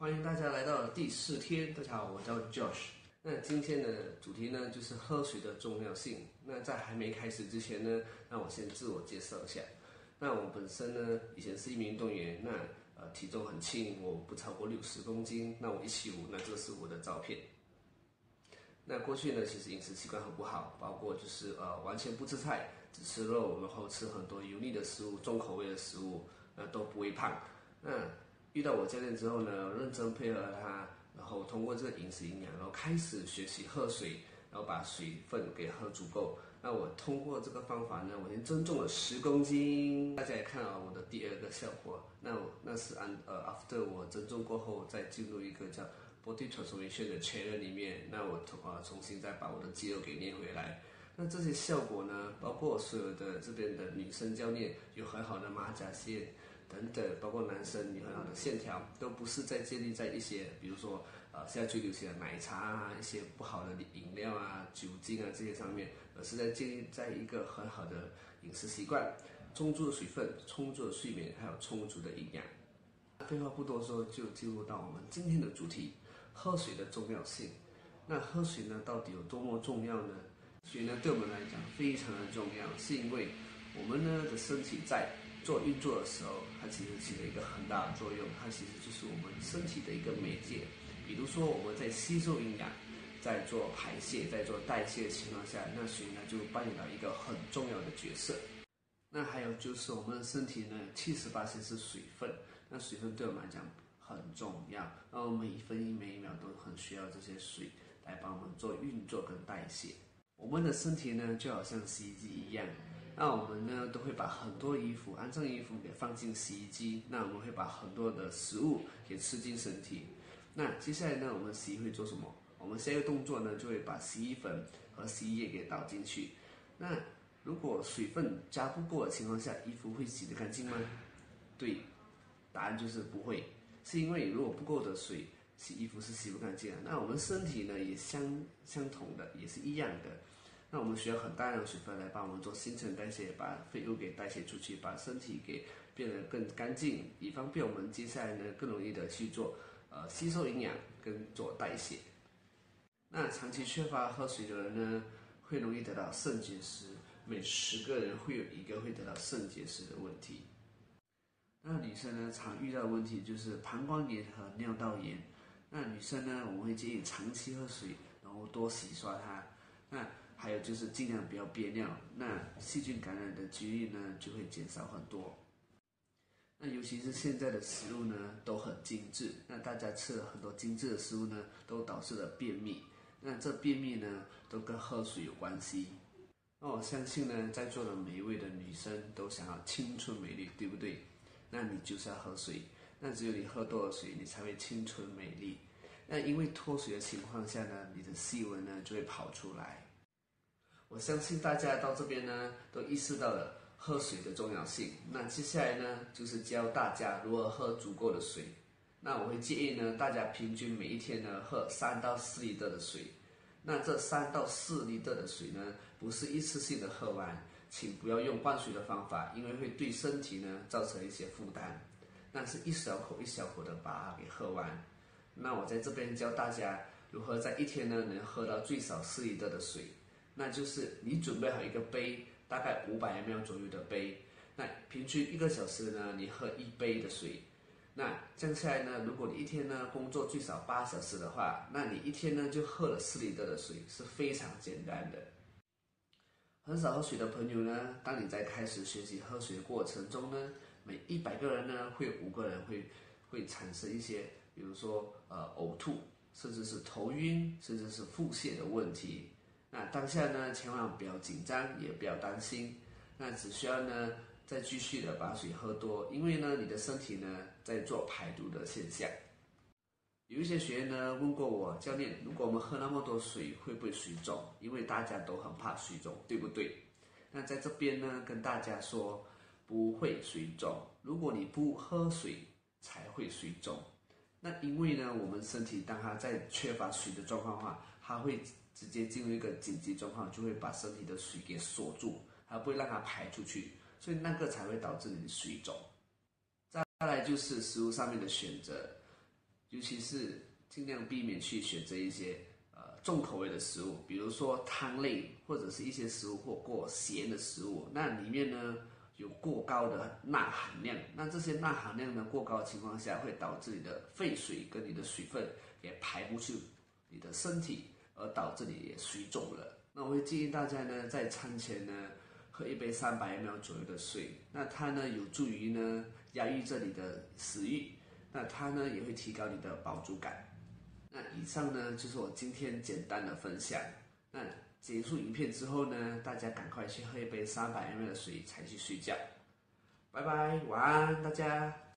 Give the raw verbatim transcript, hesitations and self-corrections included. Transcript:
欢迎大家来到第四天。大家好，我叫 Josh。那今天的主题呢，就是喝水的重要性。那在还没开始之前呢，那我先自我介绍一下。那我本身呢，以前是一名运动员，那呃体重很轻，我不超过六十公斤。那我一七五，那这是我的照片。那过去呢，其实饮食习惯很不好，包括就是呃完全不吃菜，只吃肉，然后吃很多油腻的食物、重口味的食物，那都不会胖。那遇到我教练之后呢，认真配合他，然后通过这个饮食营养，然后开始学习喝水，然后把水分给喝足够。那我通过这个方法呢，我已经增重了十公斤。大家也看到我的第二个效果。那我那是按呃 after 我增重过后，再进入一个叫 body transformation 的 channel 里面，那我呃重新再把我的肌肉给练回来。那这些效果呢，包括所有的这边的女生教练有很好的马甲线。等等，包括男生有很好的线条，都不是在建立在一些，比如说，呃，现在最流行的奶茶啊，一些不好的饮料啊、酒精啊这些上面，而是在建立在一个很好的饮食习惯，充足的水分、充足的睡眠，还有充足的营养。废话不多说，就进入到我们今天的主题：喝水的重要性。那喝水呢，到底有多么重要呢？水呢，对我们来讲非常的重要，是因为我们呢的身体在做运作的时候，它其实起了一个很大的作用，它其实就是我们身体的一个媒介。比如说我们在吸收营养，在做排泄、在做代谢的情况下，那水呢就扮演了一个很重要的角色。那还有就是我们的身体呢，七十八%是水分，那水分对我们来讲很重要，那我们每一分每一秒都很需要这些水来帮我们做运作跟代谢。我们的身体呢，就好像洗衣机一样。那我们呢都会把很多衣服、安装衣服给放进洗衣机，那我们会把很多的食物给吃进身体。那接下来呢，我们洗衣会做什么？我们下一个动作呢，就会把洗衣粉和洗衣液给倒进去。那如果水分加不够的情况下，衣服会洗得干净吗？对，答案就是不会，是因为如果不够的水，洗衣服是洗不干净的。那我们身体呢也相相同的，也是一样的。那我们需要很大量的水分来帮我们做新陈代谢，把废物给代谢出去，把身体给变得更干净，以方便我们接下来呢更容易的去做呃吸收营养跟做代谢。那长期缺乏喝水的人呢，会容易得到肾结石，每十个人会有一个会得到肾结石的问题。那女生呢常遇到的问题就是膀胱炎和尿道炎。那女生呢，我们会建议长期喝水，然后多洗刷它。那还有就是尽量不要憋尿，那细菌感染的几率呢就会减少很多。那尤其是现在的食物呢都很精致，那大家吃了很多精致的食物呢，都导致了便秘。那这便秘呢都跟喝水有关系。那我相信呢，在座的每一位的女生都想要青春美丽，对不对？那你就是要喝水，那只有你喝多了水，你才会青春美丽。那因为脱水的情况下呢，你的细纹呢就会跑出来。我相信大家到这边呢，都意识到了喝水的重要性。那接下来呢，就是教大家如何喝足够的水。那我会建议呢，大家平均每一天呢喝三到四立的水。那这三到四立的水呢，不是一次性的喝完，请不要用灌水的方法，因为会对身体呢造成一些负担。那是一小口一小口的把它给喝完。那我在这边教大家如何在一天呢能喝到最少四立的水。那就是你准备好一个杯，大概五百 ml 左右的杯，那平均一个小时呢，你喝一杯的水。那这样下来呢，如果你一天呢工作最少八小时的话，那你一天呢就喝了四立的水，是非常简单的。很少喝水的朋友呢，当你在开始学习喝水的过程中呢，每一百个人呢，会有五个人会会产生一些，比如说呃呕吐，甚至是头晕，甚至是腹泻的问题。那当下呢，千万不要紧张，也不要担心。那只需要呢，再继续的把水喝多，因为呢，你的身体呢在做排毒的现象。有一些学员呢问过我，教练，如果我们喝那么多水，会不会水肿？因为大家都很怕水肿，对不对？那在这边呢，跟大家说，不会水肿。如果你不喝水，才会水肿。那因为呢，我们身体当它在缺乏水的状况的话，它会直接进入一个紧急状况，就会把身体的水给锁住，它不会让它排出去，所以那个才会导致你的水肿。再来就是食物上面的选择， 尤其是尽量避免去选择一些呃重口味的食物，比如说汤类或者是一些食物或过咸的食物，那里面呢有过高的钠含量，那这些钠含量呢过高的情况下，会导致你的废水跟你的水分也排不出你的身体，而导致你也水肿了。那我会建议大家呢，在餐前呢喝一杯三百 M L 左右的水，那它呢有助于呢压抑这里的食欲，那它呢也会提高你的饱足感。那以上呢就是我今天简单的分享。那结束影片之后呢，大家赶快去喝一杯三百 M L 的水才去睡觉。拜拜，晚安大家。